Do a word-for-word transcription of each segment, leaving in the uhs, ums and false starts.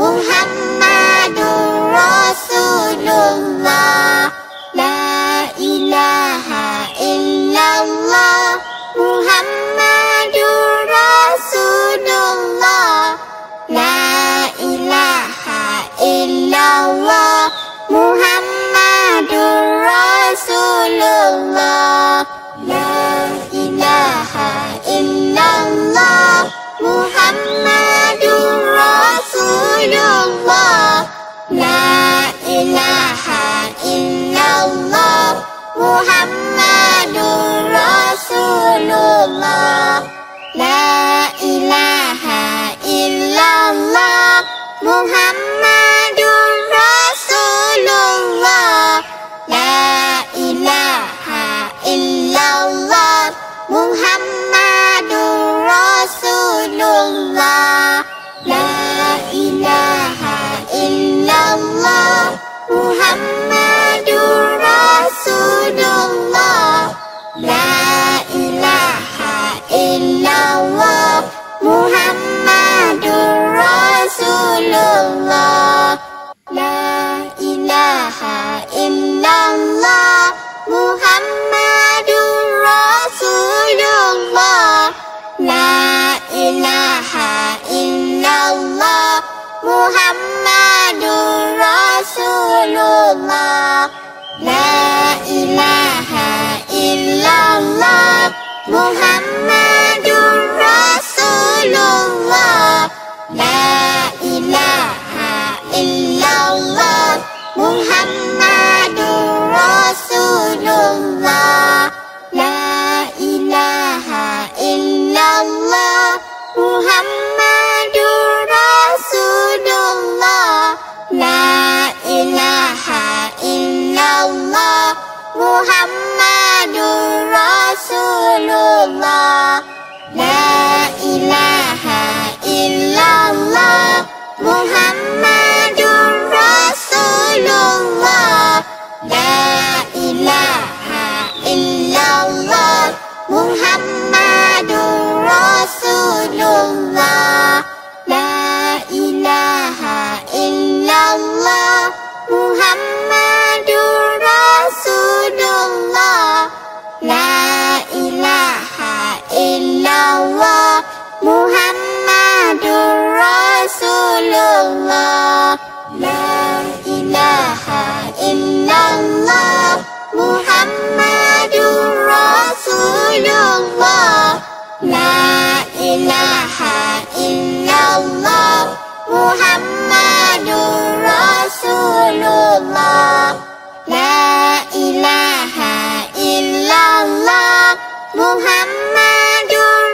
Muhammadur Rasulullah. La ilaha illallah Muhammadur Rasulullah. La ilaha illallah Muhammadur Rasulullah. La ilaha illallah Muhammadur Rasulullah. La ilaha illallah Muhammadur Rasulullah. La ilaha illallah Muhammadur Rasulullah. La ilaha illallah Muhammadur Rasulullah. La ilaha illallah Muhammadur Rasulullah. La ilaha illallah Muhammadur Rasulullah. La ilaha illallah Muhammadur Rasulullah. La ilaha illallah Muhammadur Rasulullah. La ilaha illallah Muhammadur Rasulullah. La ilaha illallah Muhammadur Rasulullah. La ilaha illallah Muhammadur Rasulullah. La ilaha illallah Muhammadur Rasulullah. La ilaha illallah Muhammadur Rasulullah. La ilaha illallah Muhammadur Rasulullah. La ilaha illallah Muhammadur Rasulullah. La ilaha illallah Muhammadur Rasulullah. La ilaha illallah Muhammadur Rasulullah. La ilaha illallah Muhammadur Rasulullah. La ilaha illallah Muhammadur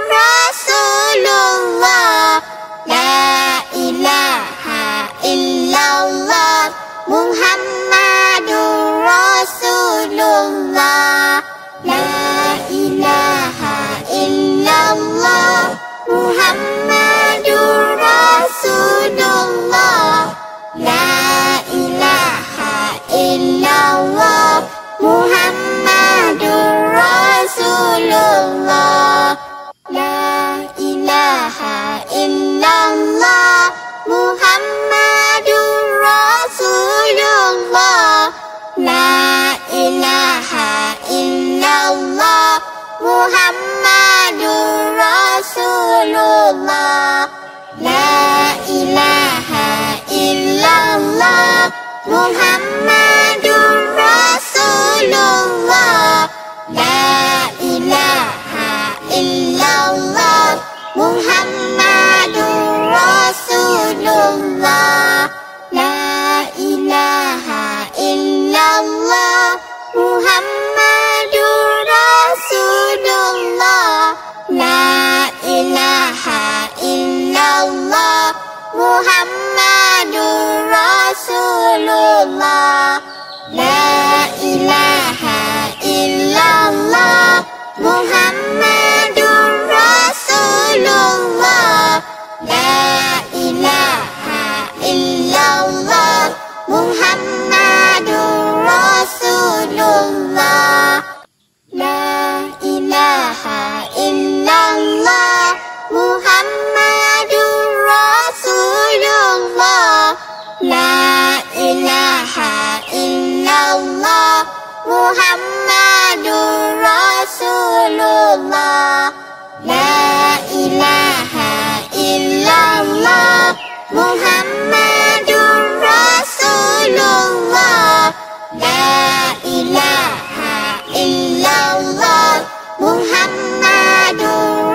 Rasulullah. La ilaha illallah Muhammadur Rasulullah. La ilaha illallah Muhammadur Rasulullah. La ilaha illallah Muhammadur Rasulullah. La ilaha illallah Muhammadur Rasulullah. La ilaha illallah Muhammadur Rasulullah. La ilaha illallah Muhammadur Rasulullah. La ilaha illallah Muhammadur Rasulullah. La ilaha illallah Muhammadur Rasulullah. La ilaha illallah Muhammadur Rasulullah. La ilaha illallah Muhammadur Rasulullah. La ilaha illallah Muhammadur Rasulullah. La ilaha illallah Muhammadur Rasulullah. Muhammadur Rasulullah. La ilaha illallah Muhammadur Rasulullah. La ilaha illallah Muhammadur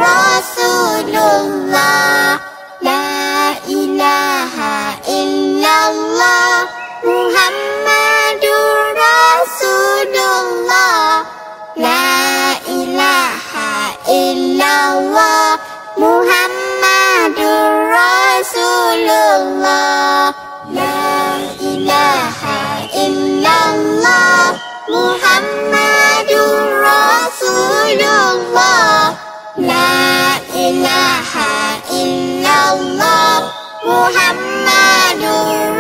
Rasulullah. La ilaha illallah Muhammadur Rasulullah. La ilaha illallah Muhammadur Rasulullah. La ilaha illallah Muhammadur Rasulullah. La ilaha illallah Muhammadur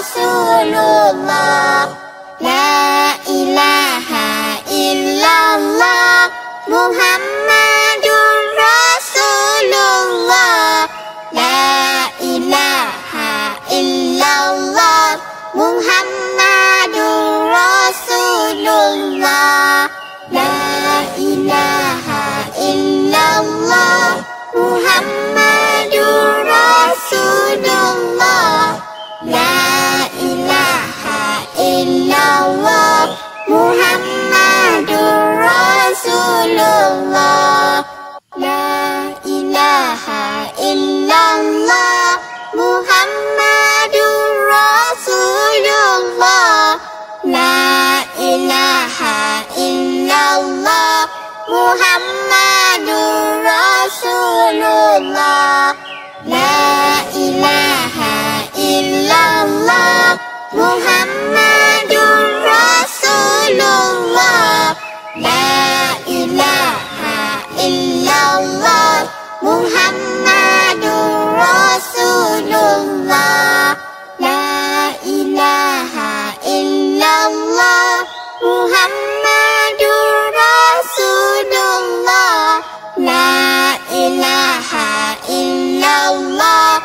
Rasulullah. La ilaha illallah Muhammadur Rasulullah. La ilaha illallah Muhammadur Rasulullah. La ilaha illallah Muhammadur Rasulullah. La ilaha illallah Muhammadur Rasulullah. La ilaha illallah Muhammadur Rasulullah. La ilaha illallah Muhammadur Rasulullah. La ilaha illallah Muhammadur Rasulullah. La ilaha illallah Muhammadur Rasulullah. La ilaha illallah Muhammadur Rasulullah. La ilaha illallah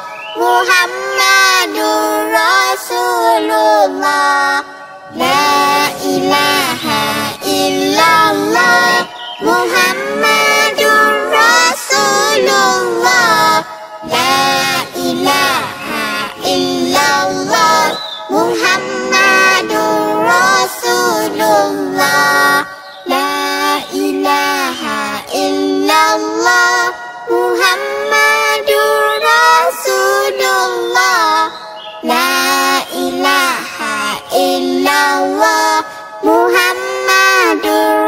Muhammadur Rasulullah. La ilaha illallah Muhammadur Rasulullah. La ilaha illallah Muhammadur Rasulullah. La ilaha illallah Muhammadur Rasulullah. La ilaha illallah Muhammadur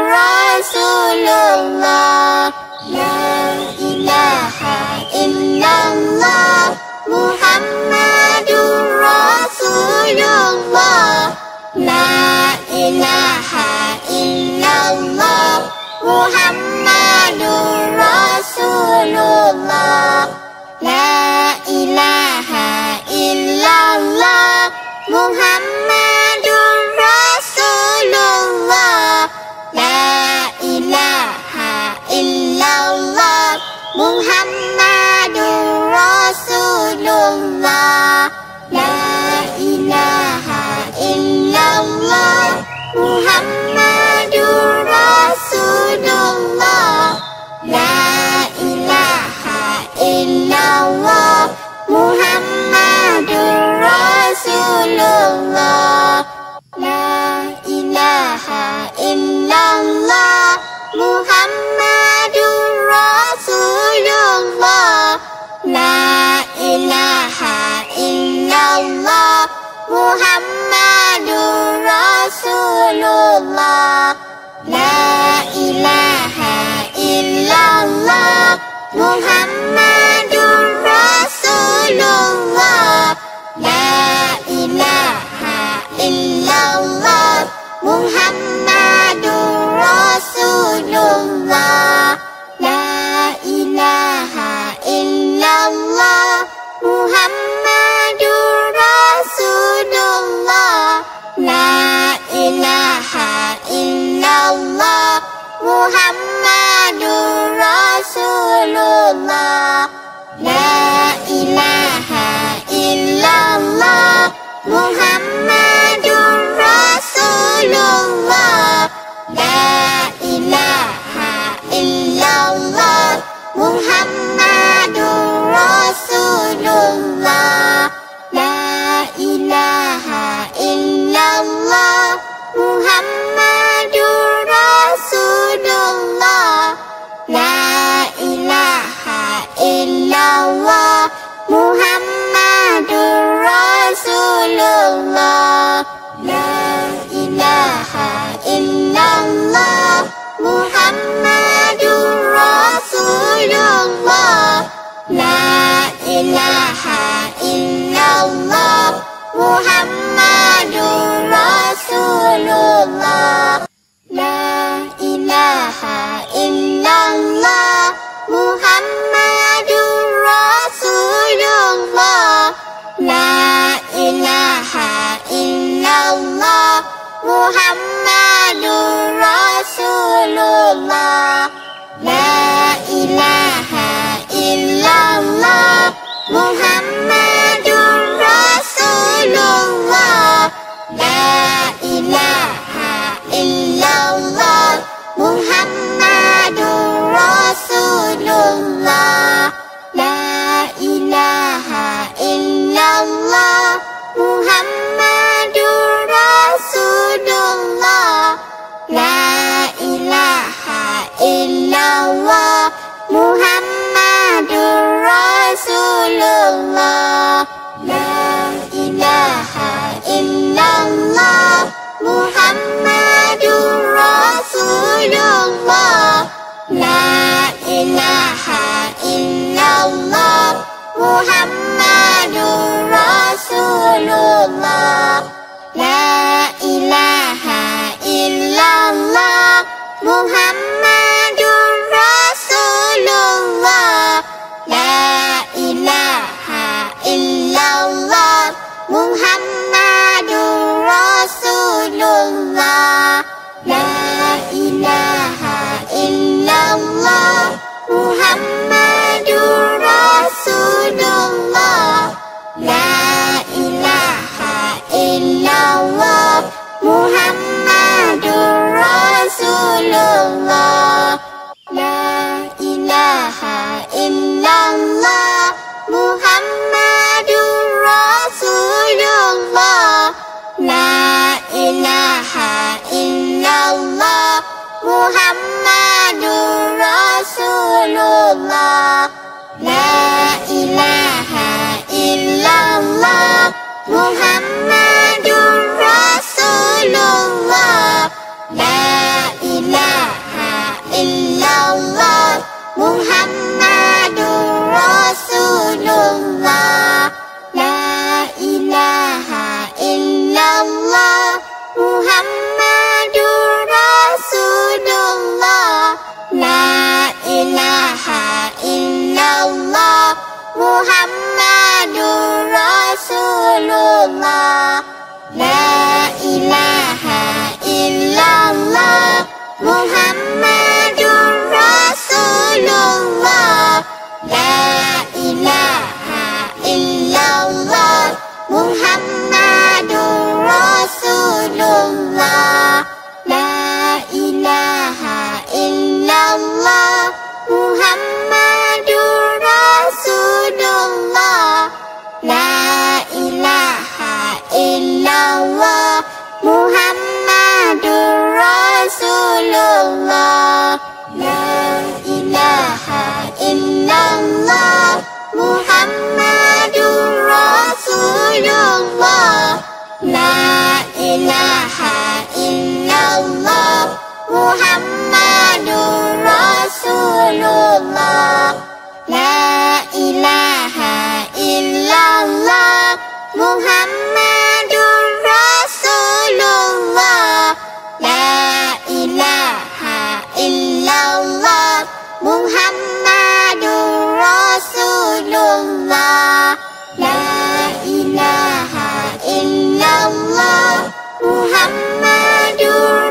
Rasulullah. La ilaha illallah Muhammadur Rasulullah. La ilaha illallah Muhammadur Rasulullah. La ilaha illallah Muhammadur Rasulullah. La ilaha illallah Muhammadur Rasulullah. La ilaha illallah Muhammadur Rasulullah. La ilaha illallah Muhammadur Rasulullah. La ilaha illallah Muhammadur Rasulullah. La ilaha illallah Muhammadur Rasulullah. La ilaha illallah Muhammadur Rasulullah. La ilaha illallah Muhammadur Rasulullah. La ilaha illallah Muhammadur Rasulullah. La ilaha illallah Muhammadur Rasulullah. La ilaha illallah Muhammadur Rasulullah. Muhammadur Rasulullah. La ilaha illallah Muhammadur Rasulullah. La ilaha illallah Muhammadur Rasulullah. La ilaha illallah Muhammadur Rasulullah. La ilaha illallah Muhammadur Rasulullah. La ilaha illallah Muhammadur Rasulullah. La ilaha illallah Muhammadur Rasulullah. La ilaha illallah Muhammadur Rasulullah. La ilaha illallah Muhammadur Rasulullah. La ilaha illallah Muhammadur Rasulullah. La ilaha illallah Muhammadur Rasulullah. La ilaha illallah Muhammadur Rasulullah. La ilaha illallah Muhammadur Rasulullah. La ilaha illallah Muhammadur Rasulullah. La ilaha illallah Muhammadur Rasulullah. La ilaha illallah Muhammadur Rasulullah. La ilaha illallah Muhammadur Rasulullah. La ilaha illallah Muhammadur Rasulullah. La ilaha illallah Muhammadur Rasulullah. La ilaha illallah Muhammadur Rasulullah. La ilaha illallah Muhammadur Rasulullah. La ilaha illallah Muhammadur Rasulullah. La ilaha illallah Muhammadur Rasulullah. La ilaha illallah Muhammadur Rasulullah. La ilaha illallah Muhammadur Rasulullah. La ilaha illallah Muhammadur Rasulullah. La ilaha illallah Muhammadur Rasulullah. La ilaha illallah Muhammadur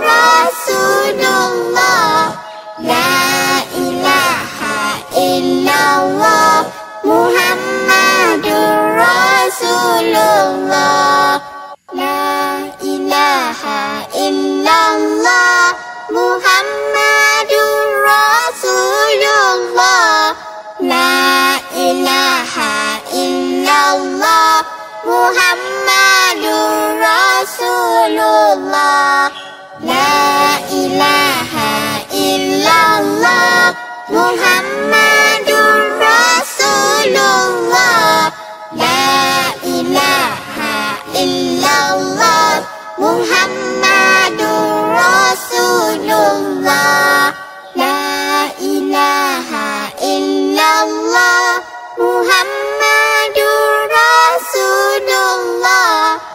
Rasulullah. La ilaha illallah Muhammadur Rasulullah. La ilaha illallah Muhammadur Rasulullah. La ilaha illallah Muhammadur Rasulullah. La ilaha illallah Muhammadur Rasulullah. La ilaha illallah Muhammadur Rasulullah. La ilaha illallah Muhammadur Rasulullah.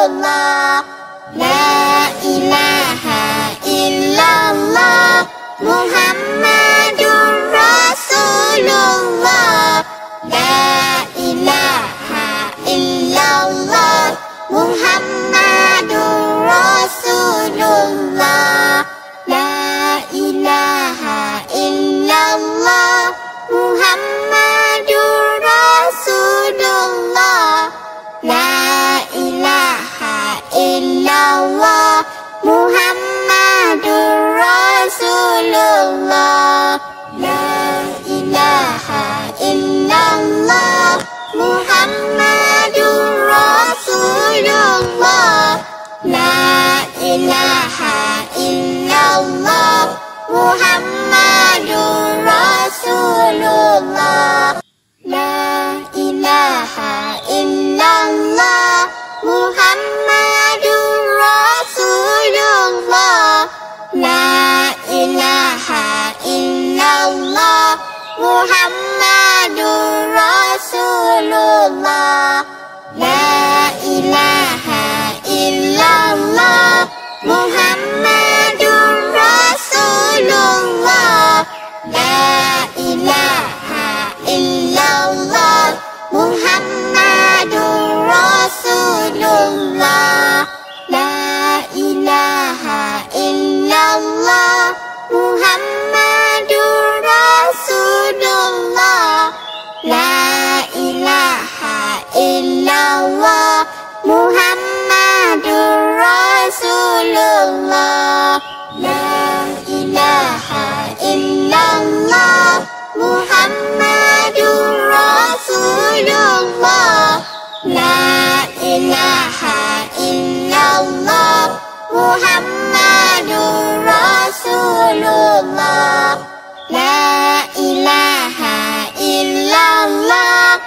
Rasulullah, La ilaha illallah, Muhammadur Rasulullah, La ilaha illallah, Muhammadur Rasulullah, La ilaha illallah, Muhammadur Rasulullah, La ilaha illallah, Muhammadur Rasulullah, La ilaha illallah, Muhammadur Rasulullah, La ilaha illallah, Muhammadur Rasulullah, La ilaha illallah, Muhammadur Rasulullah, La ilaha illallah, Muhammadur Rasulullah, La ilaha illallah, Muhammadur Rasulullah, La ilaha illallah, Muhammadur Rasulullah, La ilaha illallah, Muhammadur Rasulullah, La ilaha illallah, Muhammadur Rasulullah, La ilaha illallah, Muhammadur Rasulullah, La ilaha illallah, Muhammadur Rasulullah, La ilaha illallah,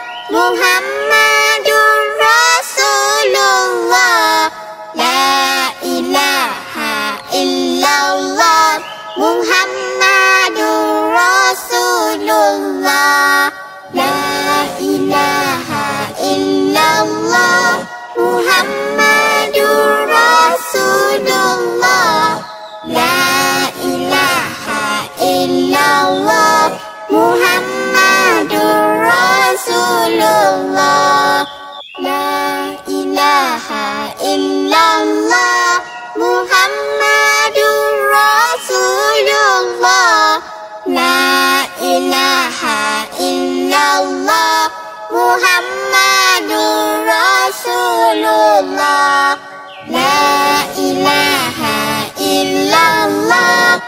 Muhammadur Rasulullah, La ilaha illallah, Muhammadur Rasulullah, La ilaha illallah, Muhammadur Rasulullah, La ilaha illallah, Muhammadur Rasulullah, La ilaha illallah, Muhammadur Rasulullah, La ilaha illallah, Muhammadur Rasulullah, La ilaha illallah,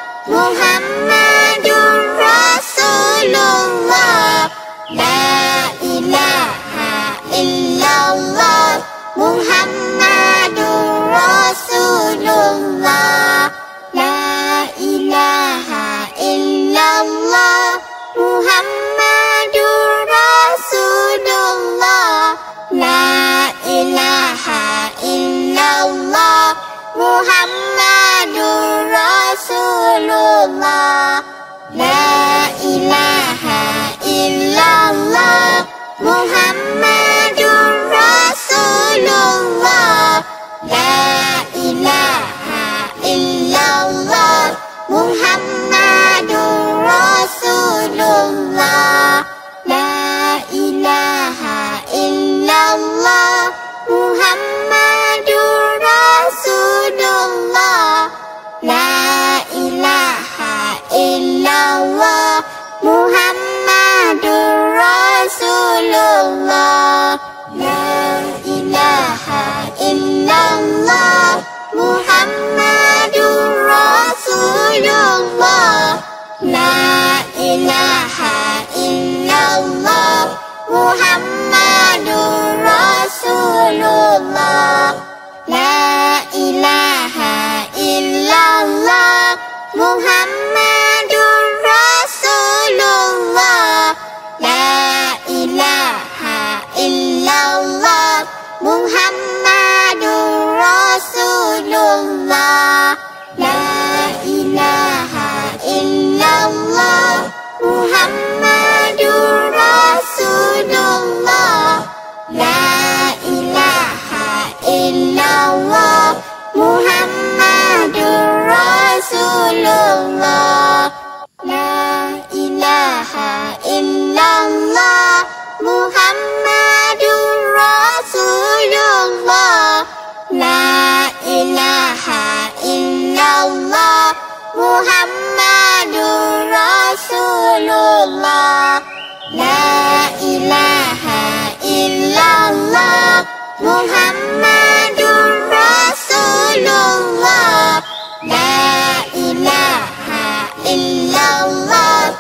Muhammadur Rasulullah, La ilaha illallah, Muhammadur Rasulullah, La ilaha illallah, Muhammadur Rasulullah, La ilaha illallah, Muhammadur Rasulullah, La ilaha illallah, Muhammadur Rasulullah, La ilaha illallah, Muhammadur Rasulullah, La ilaha illallah, Muhammadur Rasulullah, La ilaha illallah, Muhammadur Rasulullah, La ilaha illallah, Muhammadur Rasulullah, La ilaha illallah, Muhammadur Rasulullah, La ilaha illallah, Muhammadur Rasulullah, La ilaha illallah, Muhammadur Rasulullah, La ilaha illallah, Muhammadur Rasulullah, La ilaha illallah. Muhammadur Rasulullah. La ilaha illallah Muhammadur Rasulullah. La ilaha illallah Muhammadur Rasulullah. La ilaha illallah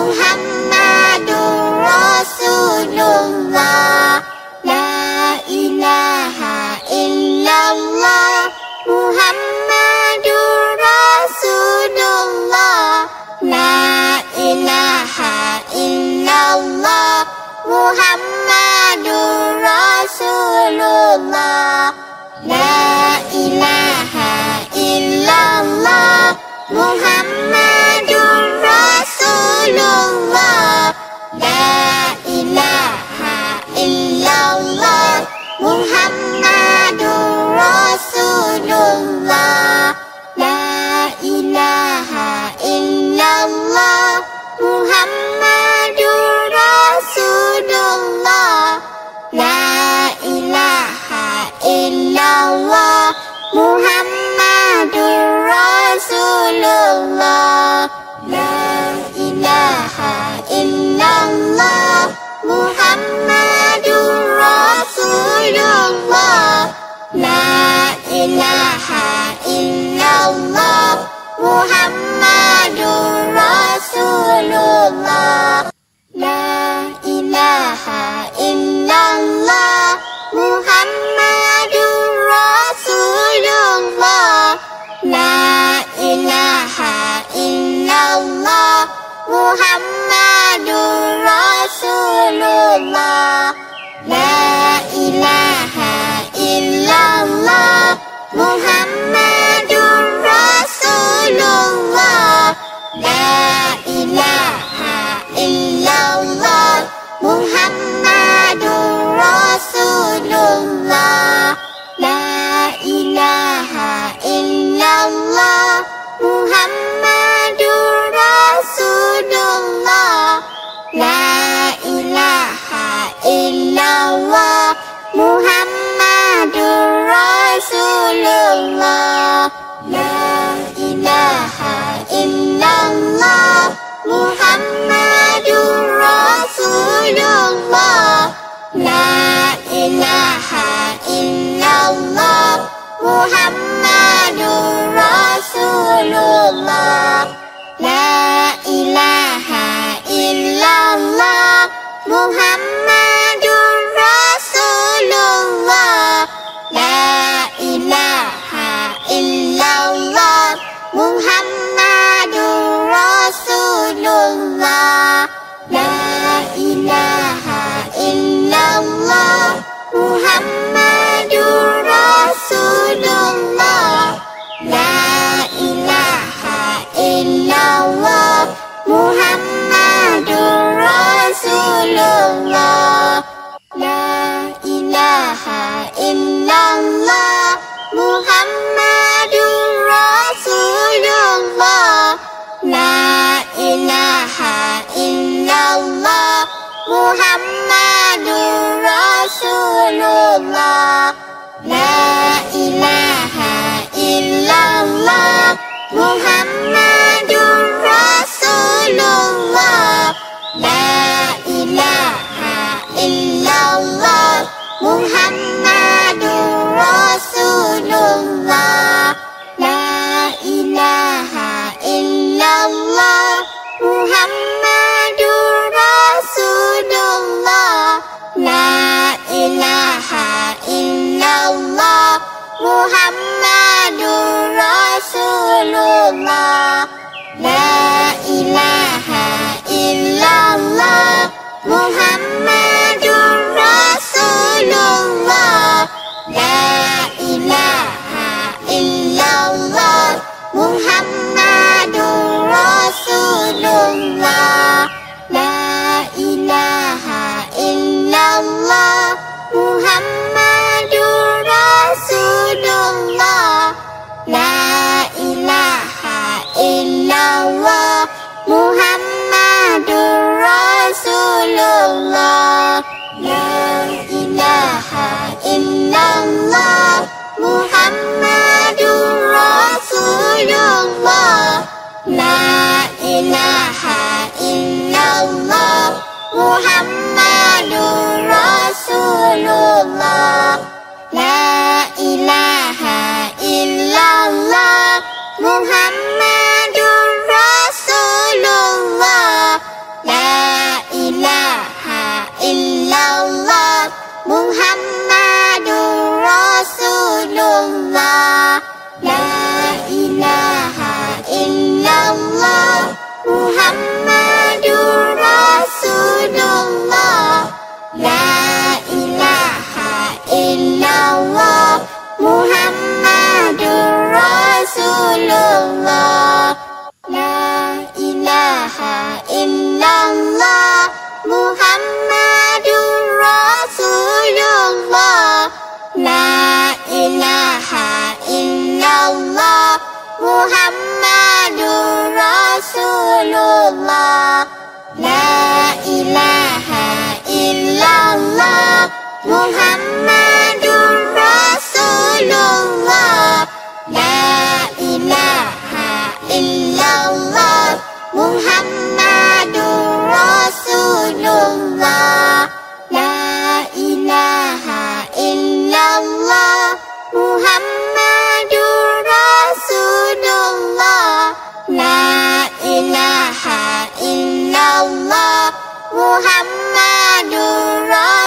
Muhammadur Rasulullah. La ilaha illallah Muhammadur Rasulullah. La ilaha illallah Muhammadur Rasulullah. La ilaha illallah Muhammadur Rasulullah. La ilaha illallah Muhammadur Rasulullah. La ilaha illallah Muhammadur Rasulullah. La ilaha illallah Muhammadur Rasulullah. La ilaha illallah Muhammadur Rasulullah. La ilaha illallah Muhammadur Rasulullah. La ilaha illallah Muhammadur Rasulullah. La ilaha illallah Muhammadur Rasulullah. La ilaha illallah Muhammadur Rasulullah. La ilaha illallah Muhammadur Rasulullah. La ilaha illallah Muhammadur Rasulullah. La ilaha illallah Muhammadur Rasulullah. La ilaha illallah Muhammadur Rasulullah. La ilaha illallah Muhammadur Rasulullah. La ilaha illallah Muhammadur Rasulullah. La ilaha illallah Muhammadur Rasulullah. La ilaha illallah Muhammadur Rasulullah. La ilaha illallah Muhammadur Rasulullah. La ilaha illallah Muhammadur Rasulullah. La ilaha illallah Muhammadur Rasulullah. La ilaha illallah Muhammadur Rasulullah. La ilaha illallah Muhammadur Rasulullah. La ilaha illallah Muhammadur Rasulullah. La ilaha illallah Muhammadur Rasulullah. La ilaha illallah Muhammadur Rasulullah. La ilaha illallah Muhammadur Rasulullah. La ilaha illallah Muhammadur Rasulullah. La ilaha illallah illallah, Muhammadur Rasulullah. La ilaha illallah, Muhammadur Rasulullah. La ilaha illallah, Muhammadur Rasulullah. La ilaha illallah, Muhammadur Rasulullah. La ilaha illallah, Muhammadur Rasulullah. La ilaha illallah, Muhammadur Rasulullah. La ilaha illallah, Muhammadur Rasulullah. La ilaha illallah, Muhammadur Rasulullah. La ilaha illallah, Muhammadur Rasulullah. La ilaha illallah, Muhammadur Rasulullah. La ilaha illallah, Muhammadur Rasulullah. La ilaha illallah, Muhammadur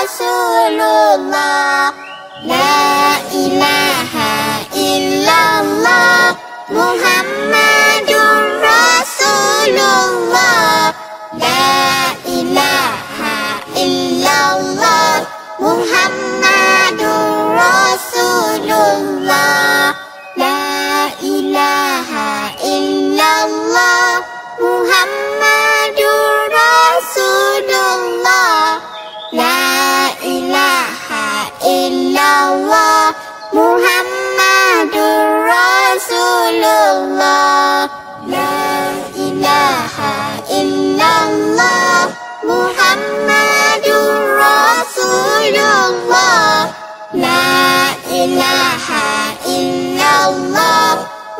Rasulullah. La ilaha illallah, Muhammadur Rasulullah. La ilaha illallah, Muhammadur Rasulullah. La ilaha illallah, Muhammadur Rasulullah. La ilaha illallah, Muhammadur Rasulullah. La ilaha illallah, Muhammadur Rasulullah. La ilaha illallah,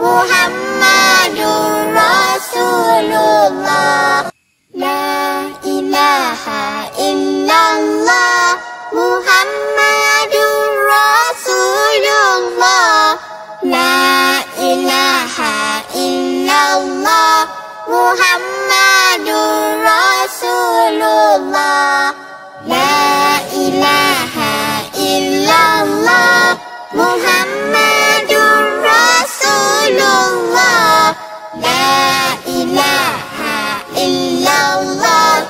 Muhammadur Rasulullah. La ilaha illallah, Muhammadur Rasulullah. La ilaha illallah, Muhammadur Rasulullah. La ilaha illallah, Muhammadur Rasulullah. La ilaha illallah,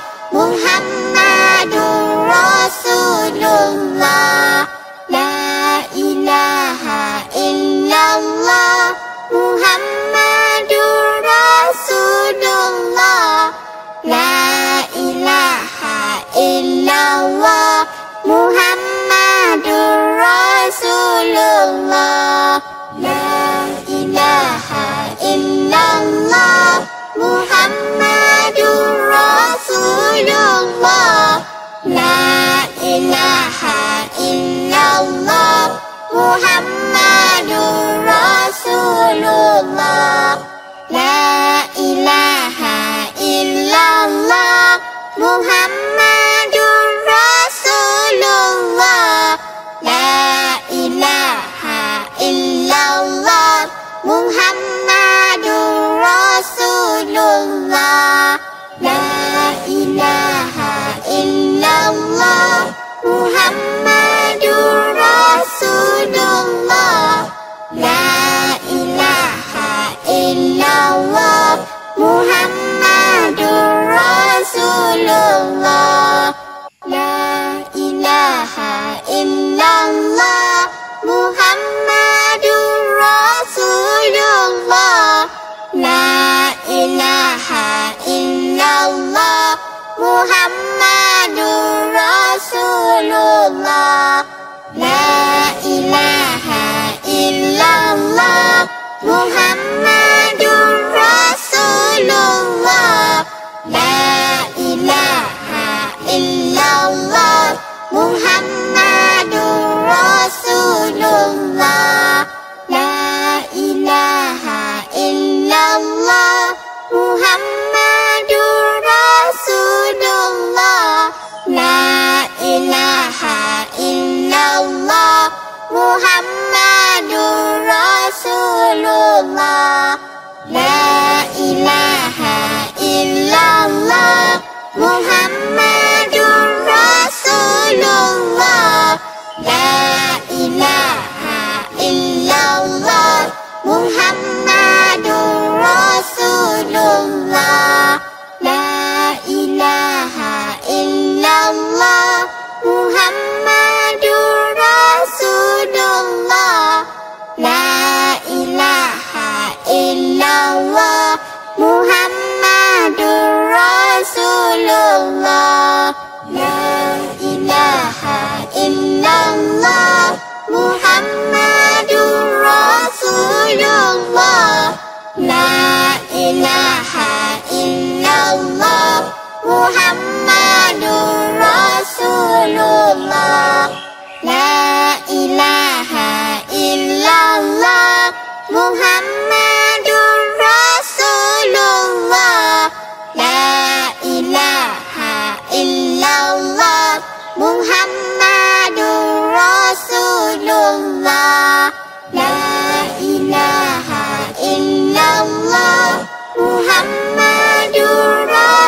Muhammadur Rasulullah. La ilaha illallah, Muhammadur Rasulullah. La ilaha illallah, Muhammadur Rasulullah. La ilaha illallah, Muhammadur Rasulullah. La ilaha illallah, Muhammadur Rasulullah. La ilaha illallah, Muhammadur Rasulullah. La ilaha illallah, Muhammadur Rasulullah. La ilaha illallah, Muhammadur Rasulullah. La ilaha illallah, Muhammadur Rasulullah. La ilaha illallah, Muhammadur Rasulullah. La ilaha illallah, Muhammadur Rasulullah. La ilaha illallah, Muhammadur Rasulullah. La ilaha illallah, Muhammadur Rasulullah. Rasulullah, La ilaha illallah, Muhammadur Rasulullah, La ilaha illallah, Muhammadur Rasulullah, La ilaha illallah, Muhammadur Rasulullah, La ilaha illallah, Muhammadur Rasulullah, La ilaha illallah, Muhammadur Rasulullah, La ilaha illallah, Muhammadur Rasulullah, La ilaha illallah, Muhammadur Rasulullah, La ilaha illallah, Muhammadur Rasulullah, La ilaha illallah, Muhammadur Rasulullah, La ilaha illallah, Muhammadur Rasulullah, La ilaha illallah, Muhammadur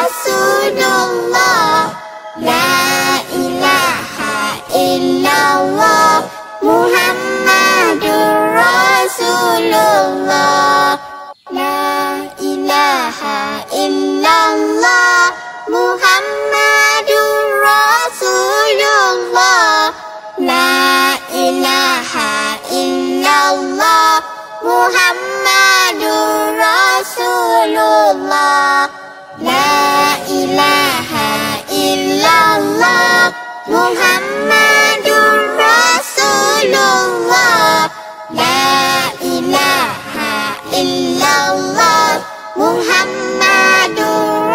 Rasulullah, La ilaha illallah, Muhammadur Rasulullah, La ilaha illallah, Muhammadur Rasulullah, La ilaha illallah, Muhammadur Rasulullah, La ilaha illallah, Muhammadur Rasulullah, La ilaha illallah, Muhammadur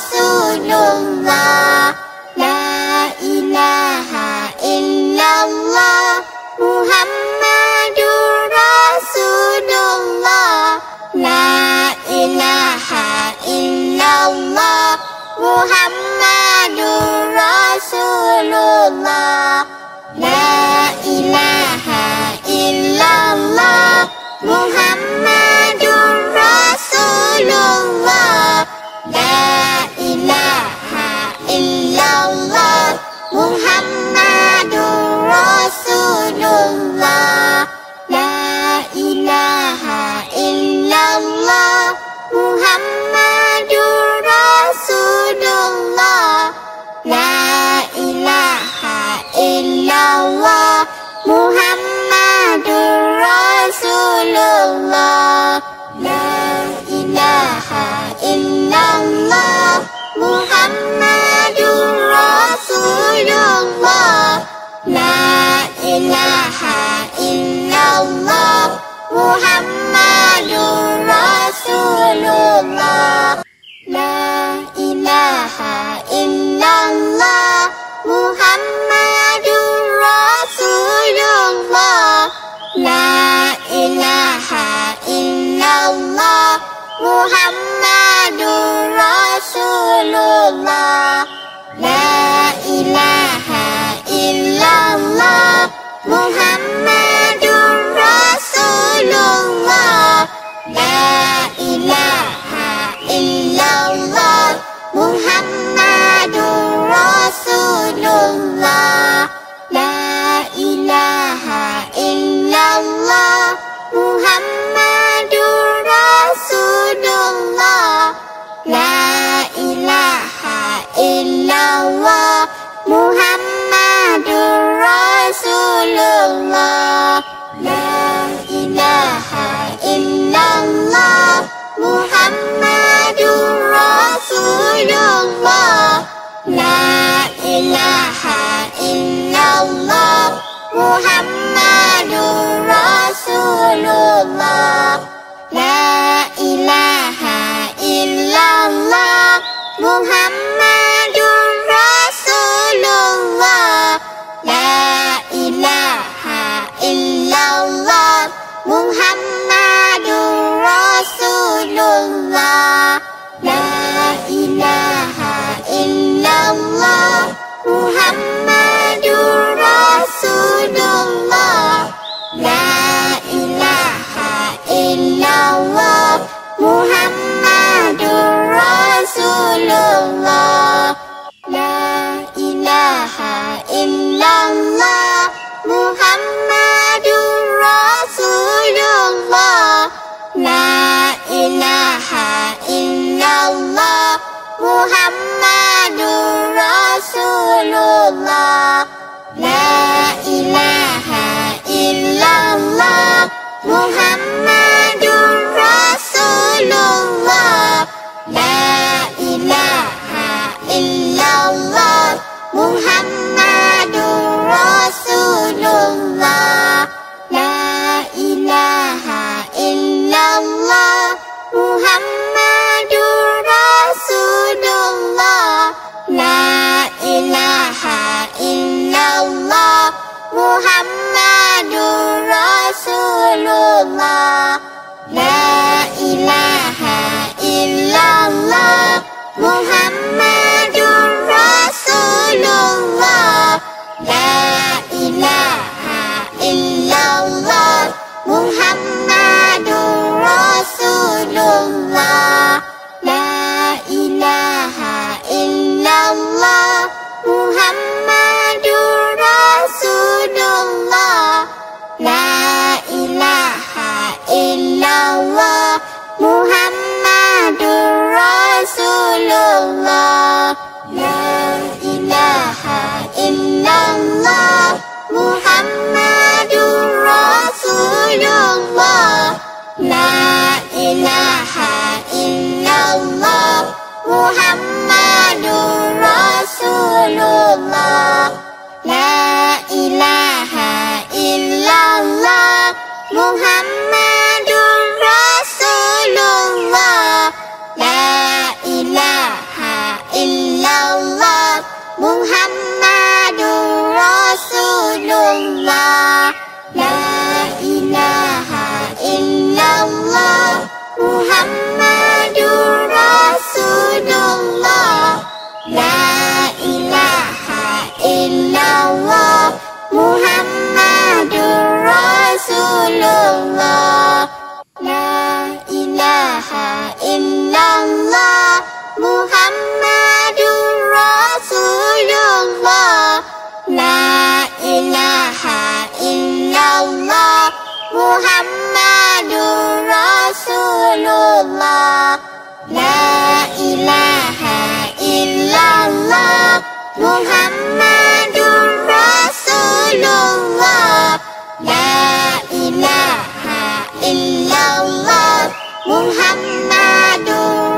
Rasulullah, La ilaha illallah, Muhammadur Rasulullah, La ilaha illallah, Muhammadur Rasulullah, La ilaha illallah, Muhammadur Rasulullah, La ilaha illallah, Muhammadur Rasulullah, La ilaha illallah, Muhammadur Rasulullah, La ilaha illallah, Muhammadur Rasulullah, La ilaha illallah, Muhammadur Rasulullah, La ilaha illallah, Muhammadur Rasulullah, La ilaha illallah, Muhammadur Rasulullah, La ilaha illallah, Muhammadur Rasulullah, La ilaha illallah, Muhammadur Rasulullah, La ilaha illallah, Muhammadur Rasulullah, La ilaha illallah, Muhammadur Rasulullah, La ilaha illallah, Muhammadur Rasulullah, La ilaha illallah, Muhammadur Rasulullah, La ilaha illallah, Muhammadur Rasulullah, La ilaha illallah, Muhammadur Rasulullah, La ilaha illallah, ilaha illallah Muhammadur Rasulullah. La ilaha illallah Muhammadur Rasulullah. La ilaha illallah Muhammadur Rasulullah. La ilaha illallah Muhammadur Rasulullah. La ilaha illallah Muhammadur Rasulullah. La ilaha illallah Muhammadur Rasulullah. La ilaha illallah Muhammadur Rasulullah. La ilaha illallah Muhammadur Rasulullah. La ilaha illallah Muhammadur Rasulullah. La ilaha illallah Muhammadur Rasulullah. La ilaha illallah Muhammadur Rasulullah. La ilaha illallah Muhammadur Rasulullah. La ilaha illallah Muhammadur Rasulullah. La ilaha illallah Muhammadur Rasulullah. La ilaha illallah Muhammadur Rasulullah. La ilaha illallah Muhammadur Rasulullah. La ilaha illallah Muhammadur Rasulullah. La ilaha illallah Muhammadur Rasulullah. La ilaha illallah Muhammadur Rasulullah. La ilaha illallah Muhammadur Rasulullah. La ilaha illallah Muhammadur Rasulullah. La ilaha illallah Muhammadur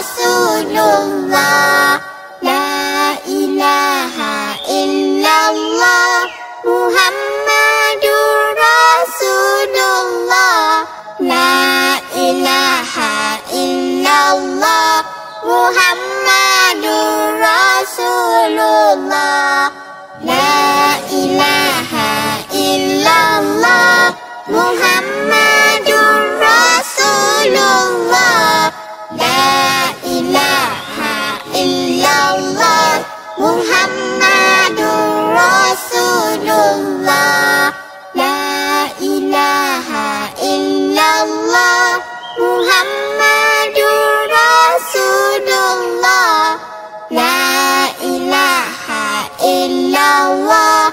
Rasulullah. La ilaha illallah Muhammadur Rasulullah. La ilaha illallah Muhammadur Rasulullah. La ilaha illallah Muhammadur Rasulullah. La ilaha illallah Muhammadur Rasulullah. La ilaha illallah Muhammadur Rasulullah. La ilaha illallah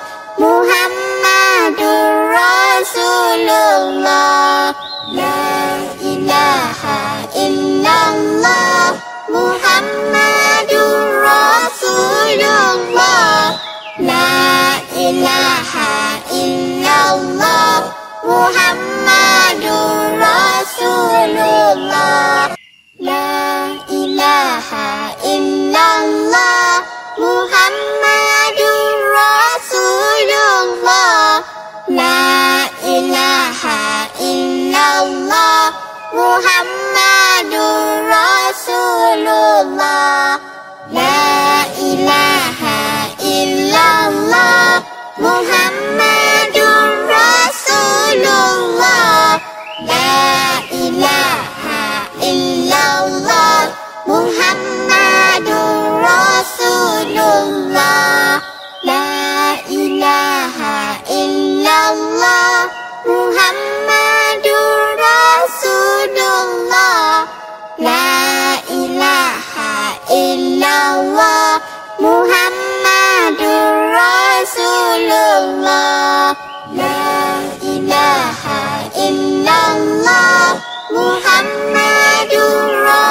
Muhammadur Rasulullah. La ilaha illallah Muhammadur Rasulullah. La ilaha illallah Muhammadur Rasulullah. La ilaha illallah Muhammadur Rasulullah. La ilaha illallah Muhammadur Rasulullah. La ilaha illallah Muhammadur Rasulullah. La ilaha illallah Muhammad Muhammadur Rasulullah. La ilaha illallah Muhammadur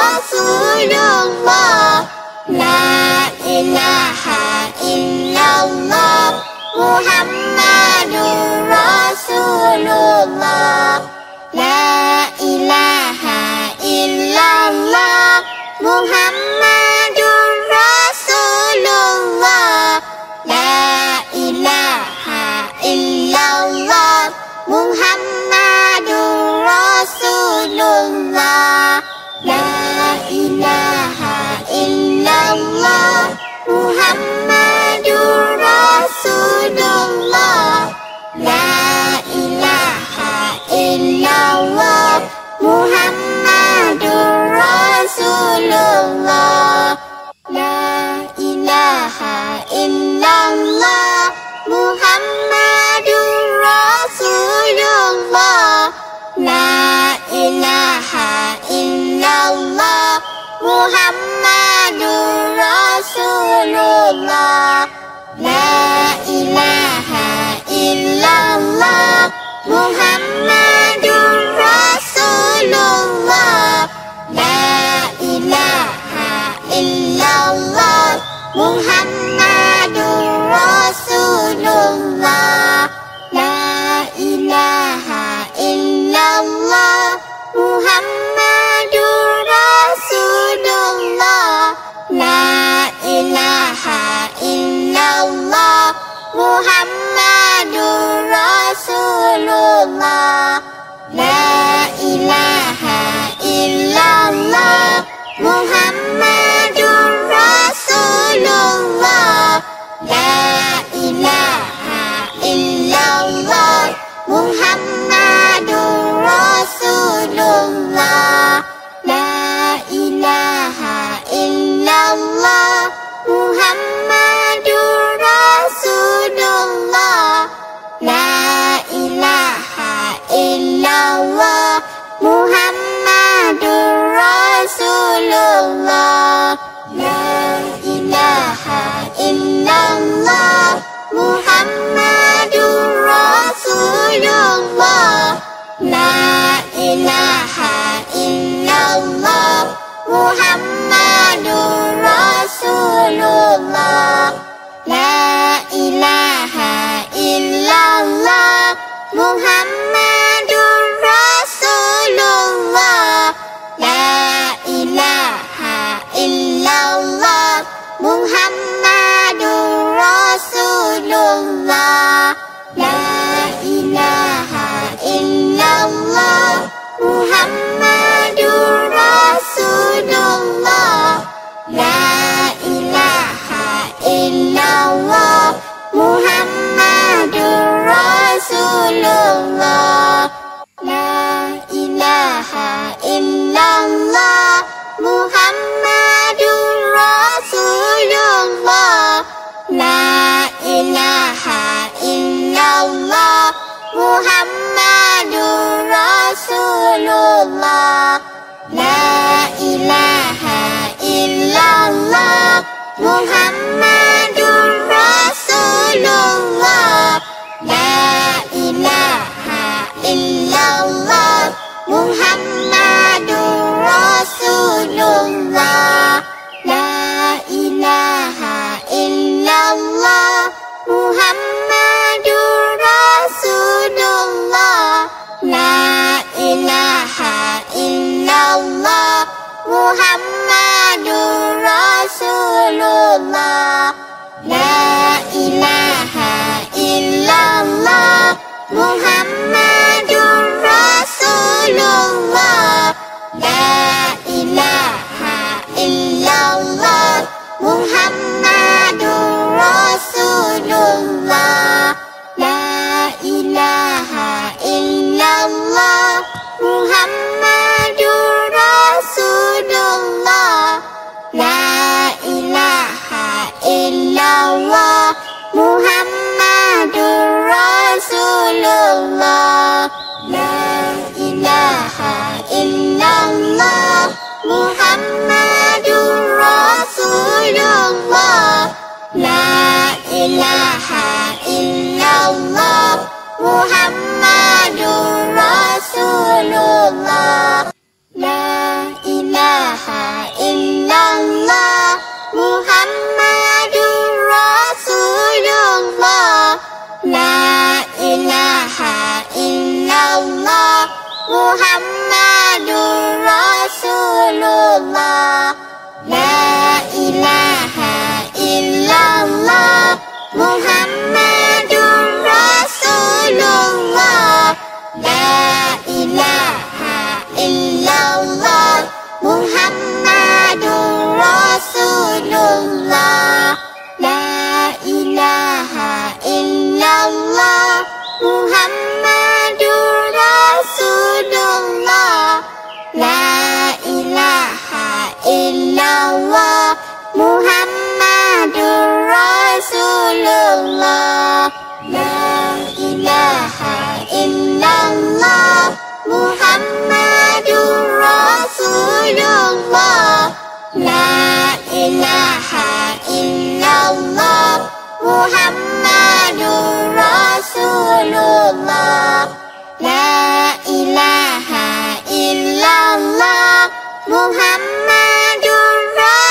Rasulullah. La ilaha illallah Muhammadur Rasulullah. La ilaha illallah Muhammadur Rasulullah. La ilaha illallah Muhammadur Rasulullah. La ilaha illallah Muhammadur Rasulullah. La ilaha illallah Muhammadur Rasulullah. La ilaha illallah Muhammadur Rasulullah. La ilaha illallah Muhammadur Rasulullah. La ilaha illallah Muhammadur Rasulullah. La ilaha illallah Muhammadur Rasulullah. La ilaha illallah Muhammadur Rasulullah. La ilaha illallah Muhammadur Rasulullah. La ilaha illallah Muhammadur Rasulullah. La ilaha illallah Muhammadur Rasulullah. La ilaha illallah Muhammadur Rasulullah. La ilaha illallah Muhammadur Rasulullah. La ilaha illallah Muhammadur Rasulullah. La ilaha illallah Muhammadur Rasulullah. La ilaha illallah Muhammadur Rasulullah. La ilaha illallah Muhammadur Rasulullah. La ilaha illallah Muhammadur Rasulullah. La ilaha illallah Muhammadur Rasulullah. La ilaha illallah Muhammadur Rasulullah. La ilaha illallah Muhammadur Rasulullah. La ilaha illallah Muhammadur Rasulullah. La ilaha illallah Muhammadur Rasulullah. La ilaha illallah Muhammadur Rasulullah. La ilaha illallah Muhammadur Rasulullah. La ilaha illallah Muhammadur Rasulullah. La ilaha illallah Muhammadur Rasulullah. La ilaha illallah Muhammadur Rasulullah. La ilaha illallah Muhammadur Rasulullah. La ilaha illallah Muhammadur Rasulullah. Muhammadur Rasulullah. La ilaha illallah Muhammadur Rasulullah. La ilaha illallah Muhammadur Rasulullah. La ilaha illallah Muhammadur Rasulullah. La ilaha illallah Muhammadur Rasulullah. La ilaha illallah Muhammadur Rasulullah. La ilaha illallah Muhammadur Rasulullah. La ilaha illallah Muhammadur Rasulullah. La ilaha illallah Muhammadur Rasulullah. La ilaha illallah Muhammadur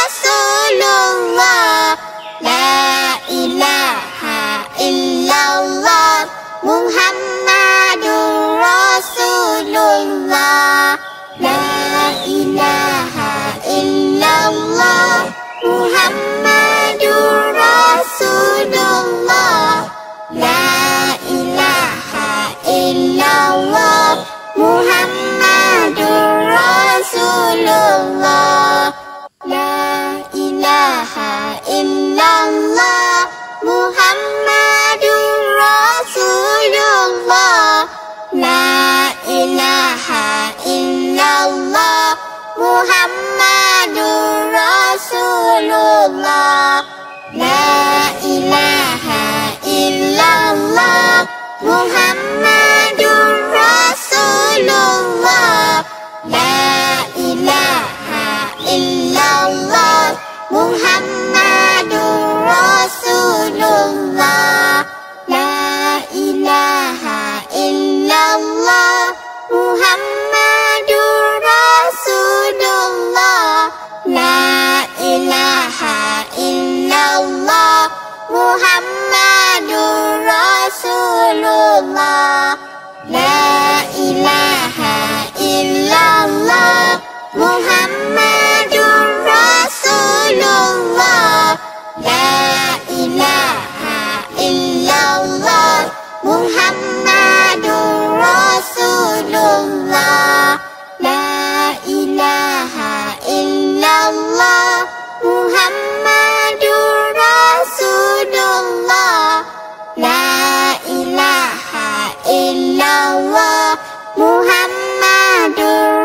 Rasulullah. La ilaha illallah Muhammadur Rasulullah. La ilaha illallah Muhammadur Rasulullah. La ilaha illallah Muhammadur Rasulullah. La ilaha illallah Muhammadur Rasulullah. La ilaha illallah Muhammadur Rasulullah. La ilaha illallah Muhammadur Rasulullah. La ilaha illallah Muhammadur Rasulullah. La ilaha illallah Muhammadur Rasulullah. La ilaha illallah Muhammadur Rasulullah. La ilaha illallah Muhammadur Rasulullah. La ilaha illallah Muhammadur Rasulullah. La ilaha illallah Muhammadur Rasulullah. La ilaha illallah Muhammadur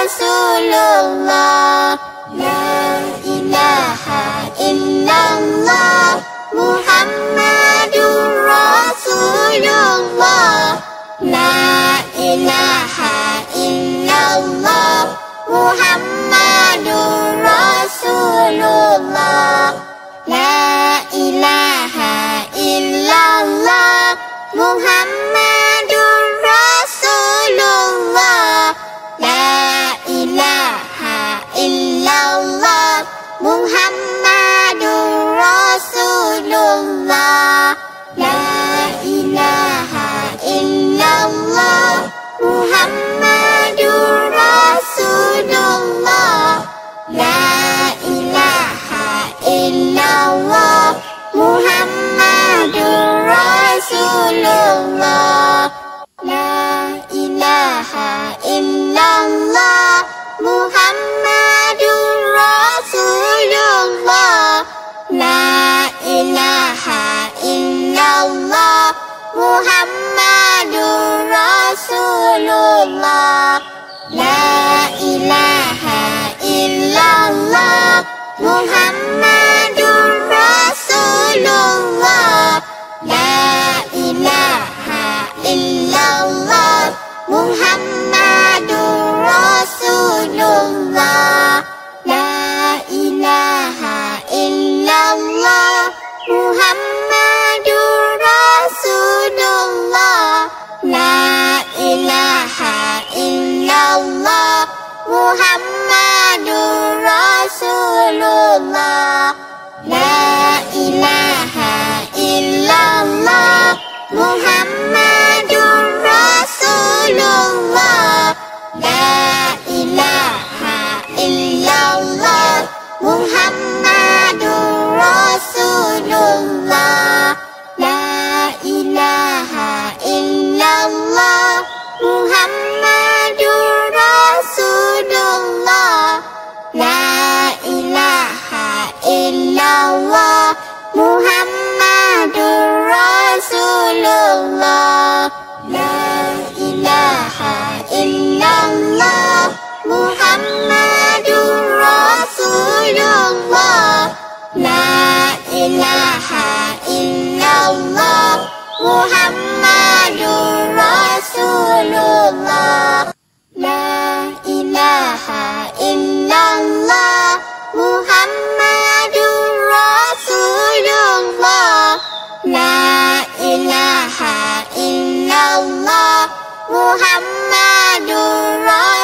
Rasulullah. La ilaha illallah Muhammadur Rasulullah. La ilaha illallah Muhammadur Rasulullah. La ilaha illallah Muhammadur Rasulullah. La ilaha illallah Muhammadur Rasulullah. La ilaha illallah Muhammadur Rasulullah. La ilaha illallah Muhammadur Rasulullah. La ilaha illallah Muhammadur Rasulullah. La ilaha illallah Muhammadur Rasulullah. La ilaha illallah Muhammadur Rasulullah. La ilaha illallah Muhammadur Rasulullah. La ilaha illallah Muhammadur Rasulullah. illallah, Muhammadur Rasulullah. La ilaha illallah, Muhammadur Rasulullah. La ilaha illallah, Muhammadur Rasulullah. La ilaha illallah, Muhammadur Rasulullah. La ilaha illallah, Muhammadur Rasulullah. La ilaha illallah, Muhammadur Rasulullah. La ilaha illallah, Muhammadur Rasulullah. La ilaha illallah, Muhammadur Rasulullah. La ilaha illallah, Muhammadur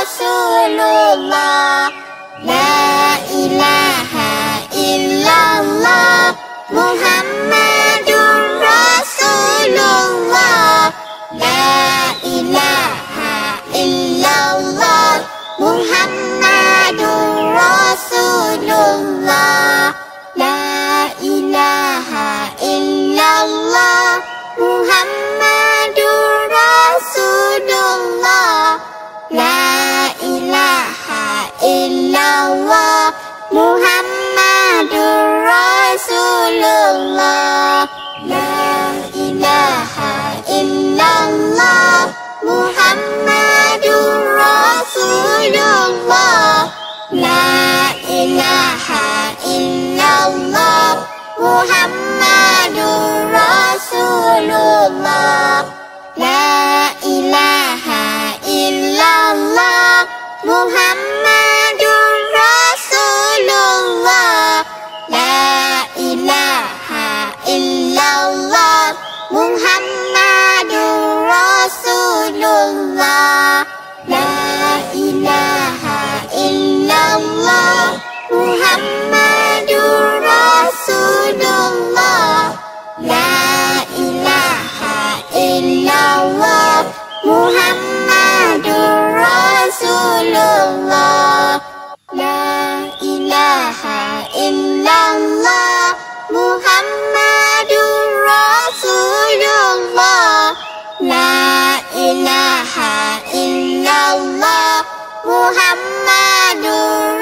Rasulullah. La ilaha illallah, Muhammadur Rasulullah. La ilaha illallah, Muhammadur Rasulullah. La ilaha illallah, Muhammadur Rasulullah. La ilaha illallah, Muhammadur Rasulullah. La ilaha illallah, Muhammadur Rasulullah. La ilaha illallah, Muhammadur Rasulullah. La ilaha illallah, Muhammadur Rasulullah. La ilaha illallah, Muhammadur Rasulullah. La ilaha illallah, Muhammadur Rasulullah. La ilaha illallah, Muhammadur Rasulullah. La ilaha illallah, Muhammadur Rasulullah. La ilaha illallah, Muhammadur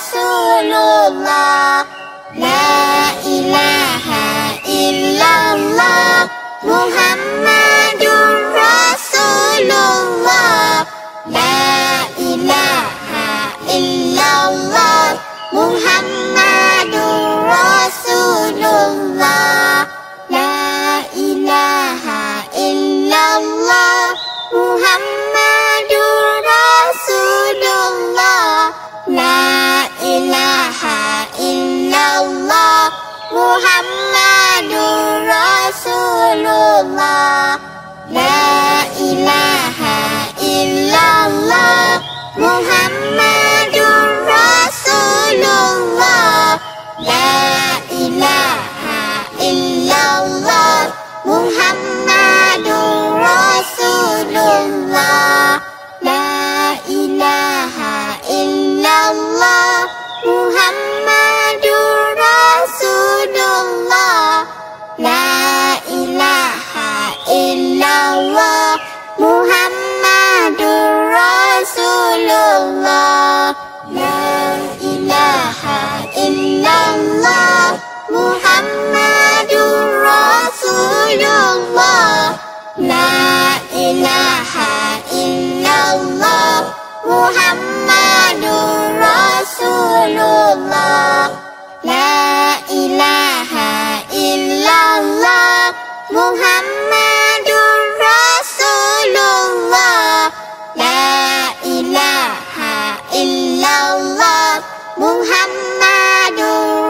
Rasulullah. La ilaha illallah, Muhammadur Rasulullah. La ilaha illallah, Muhammadur Rasulullah. La ilaha illallah, Muhammadur Rasulullah. La ilaha illallah, Muhammadur Rasulullah. La ilaha illallah, Muhammadur Rasulullah. La ilaha illallah, Muhammadur Rasulullah. La ilaha illallah, Muhammadur Rasulullah. La ilaha illallah, Muhammadur Rasulullah. La ilaha illallah, Muhammadur Rasulullah. La ilaha illallah, Muhammadur Rasulullah. La ilaha illallah, Muhammadur Rasulullah. La ilaha illallah, Muhammadur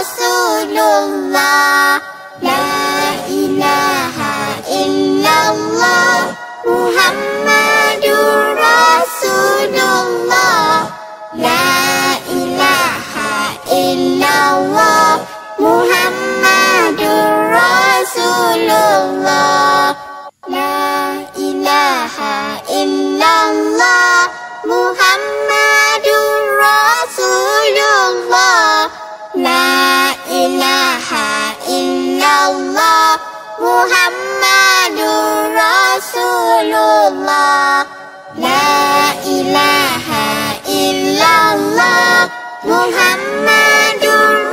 Rasulullah. La ilaha illallah, Muhammadur Rasulullah. Muhammadur Rasulullah. La ilaha illallah Muhammadur Rasulullah. La ilaha illallah Muhammadur Rasulullah. La ilaha illallah Muhammadur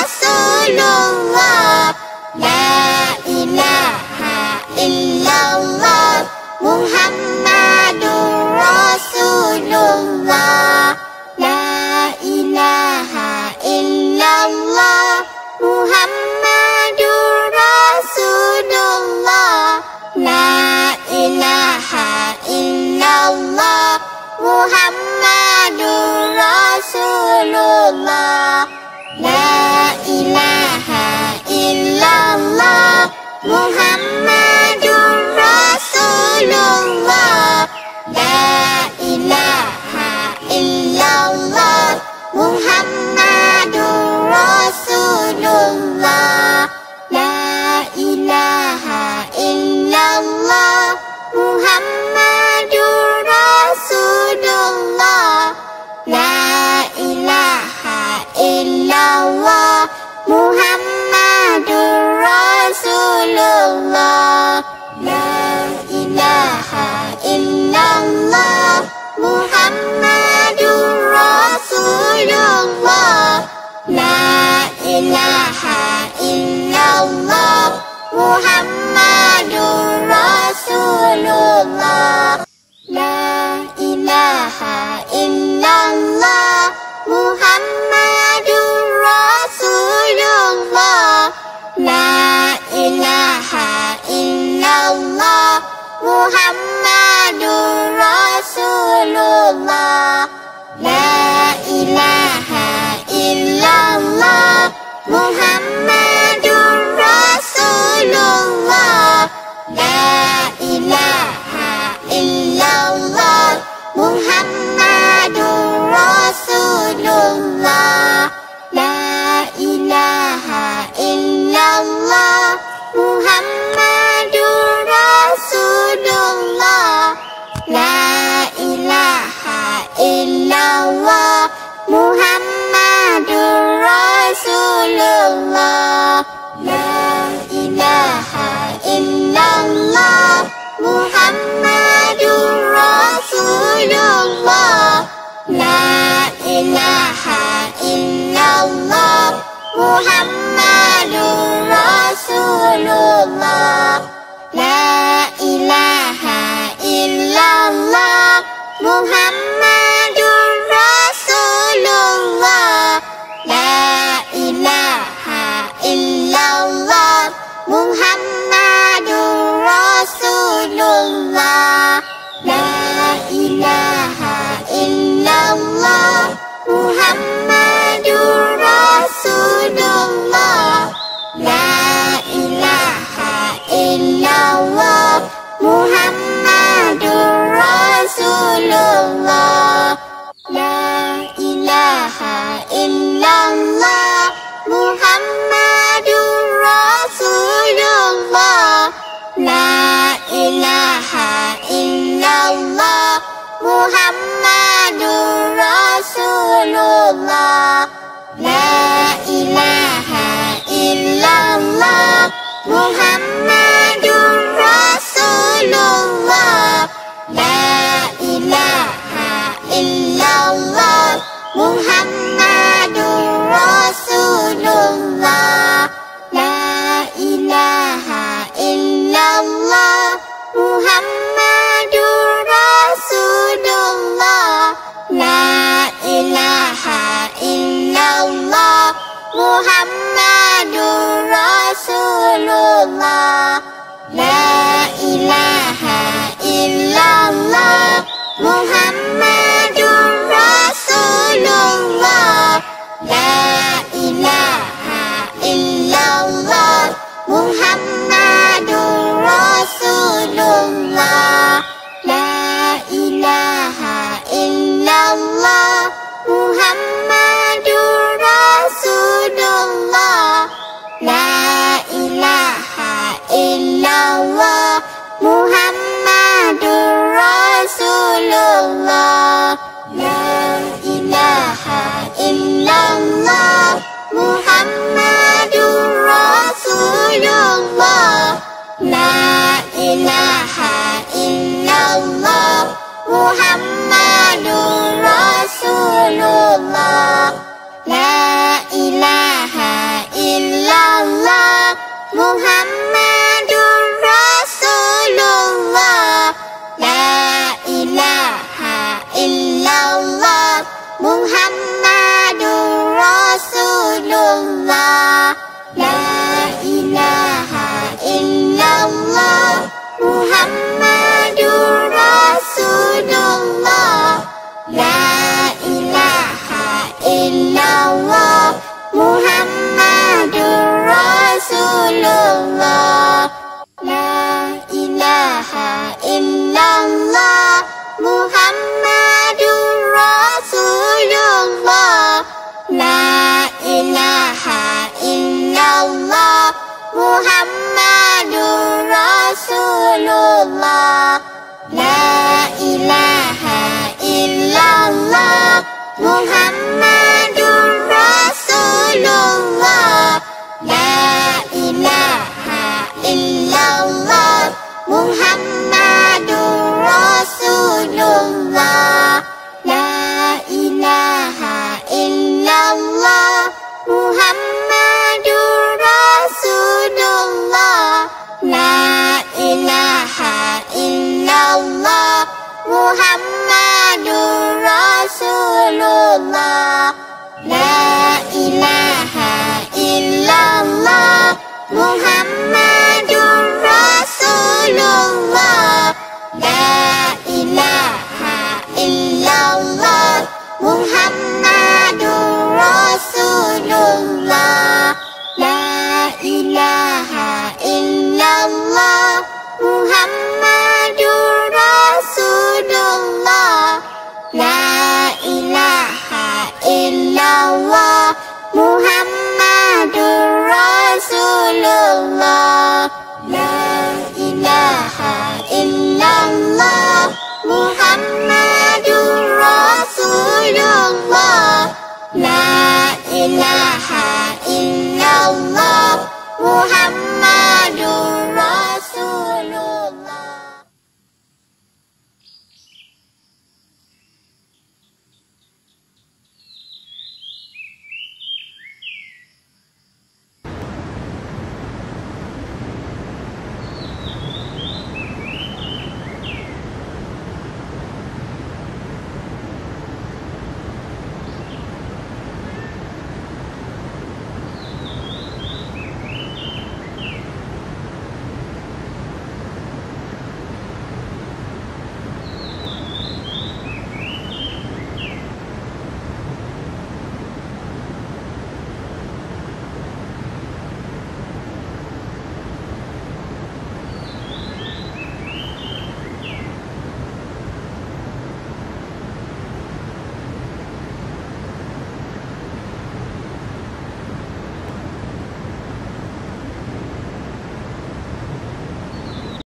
Rasulullah. La ilaha illallah Muhammadur Rasulullah. La ilaha illallah Muhammadur Rasulullah. La ilaha illallah Muhammadur Rasulullah. La ilaha illallah Muhammadur Rasulullah. La ilaha illallah Muhammadur Rasulullah. La ilaha illallah Muhammadur Rasulullah. La ilaha illallah Muhammadur Rasulullah. La ilaha illallah Muhammadur Rasulullah. La ilaha illallah Muhammadur Rasulullah. La ilaha illallah Muhammadur Rasulullah. La ilaha illallah Muhammadur Rasulullah. La ilaha illallah Muhammadur Rasulullah. La ilaha illallah Muhammadur Rasulullah. La ilaha illallah Muhammadur Rasulullah. La ilaha illallah Muhammadur Rasulullah. La ilaha illallah Muhammadur Rasulullah. La ilaha illallah Muhammadur Rasulullah. La ilaha illallah Muhammadur Rasulullah. La ilaha illallah Muhammadur Rasulullah. La ilaha illallah Muhammadur Rasulullah. La ilaha illallah Muhammadur Rasulullah. La ilaha illallah Muhammadur Rasulullah. La ilaha illallah Muhammadur Rasulullah. La ilaha illallah Muhammadur Rasulullah. La ilaha illallah Muhammadur Rasulullah. La ilaha illallah Muhammadur Rasulullah. La ilaha illallah Muhammadur Rasulullah. La ilaha illallah Muhammadur Rasulullah. La ilaha illallah Muhammadur Rasulullah. La ilaha illallah Muhammadur Rasulullah. Muhammadur Rasulullah. La ilaha illallah, Muhammadur Rasulullah. La ilaha illallah, Muhammadur Rasulullah. La ilaha illallah, Muhammadur Rasulullah. La ilaha illallah, Muhammadur Rasulullah. La ilaha illallah, Muhammadur Rasulullah. La ilaha illallah, Muhammadur Rasulullah. La ilaha illallah, Muhammadur Rasulullah. La ilaha illallah, Muhammadur Rasulullah. La ilaha illallah, Muhammadur Rasulullah. La ilaha illallah, Muhammadur Rasulullah. La ilaha illallah, Muhammadur Rasulullah. La ilaha illallah, Muhammadur Rasulullah. La ilaha illallah, Muhammadur Rasulullah. La ilaha illallah, Muhammadur Rasulullah. La ilaha illallah, Muhammadur Rasulullah. La ilaha illallah, Muhammadur Rasulullah. La ilaha illallah, Muhammadur Rasulullah. La ilaha illallah, Muhammadur